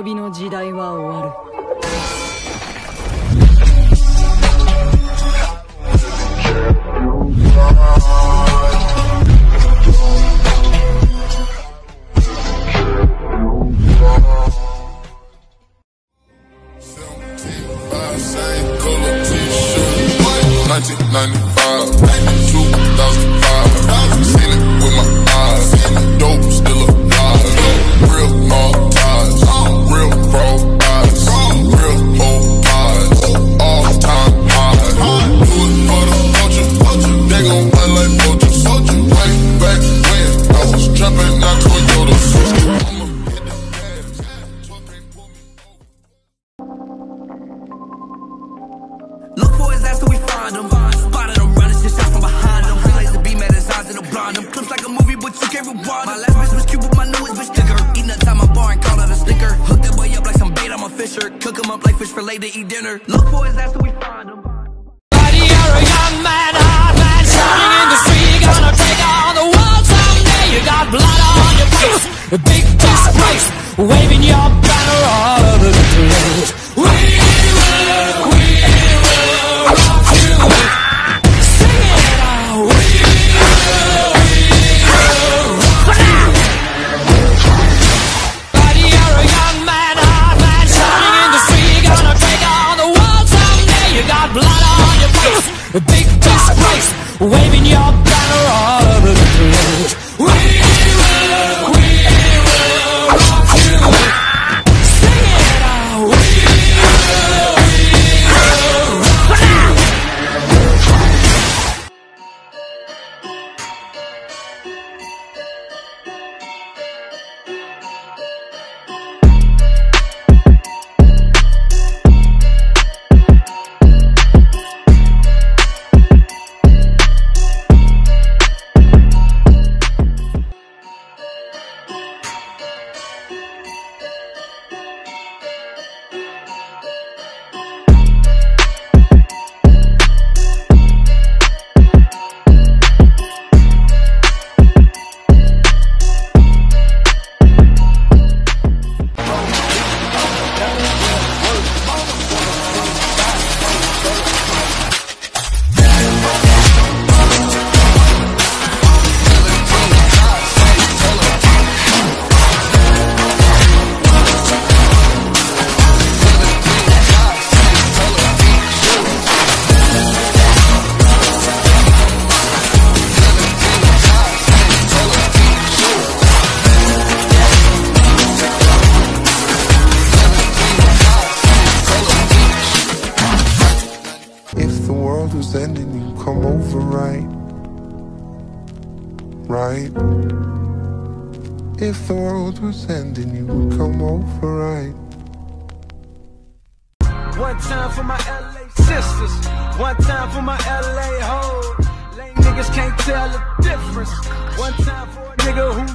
びの時代は終わる。 1995, 2005, seen it with my eyes, dope still alive, real long ties, real pro eyes, real whole pies, all time highs, do it for the culture, they gon' play like vultures, way back when I was trapping out Toyotas, I'ma hit the gas, truck ain't pull me over. Look for his ass till we find him. Spotted him running, shit shot from behind him. Realize the beam at his eyes and a blind him. Clips like a movie, but you can't rewind. My last bitch was cute, but my newest bitch thicker. Eating a time my bar and call it a sticker. Hook that boy up like some bait, I'm a fisher. Cook him up like fish for later, eat dinner. Look for his ass till we find him. Buddy, you're a young man, hard man, shining in the street. Gonna take on the world someday. You got blood on your face, a big disgrace, waving your banner all over the place. We will rock you. Sing it out. We will rock you. Buddy, you're a young man, hard man, shining in the street. Gonna take on the world someday. You got blood on your face, a big disgrace, waving your banner all over the place. We will rock you. Sing it out. We will rock you. If the world was ending, you come over, right? Right? If the world was ending, you would come over, right? One time for my LA sisters, one time for my LA hoes. Lame niggas can't tell the difference. One time for a nigga who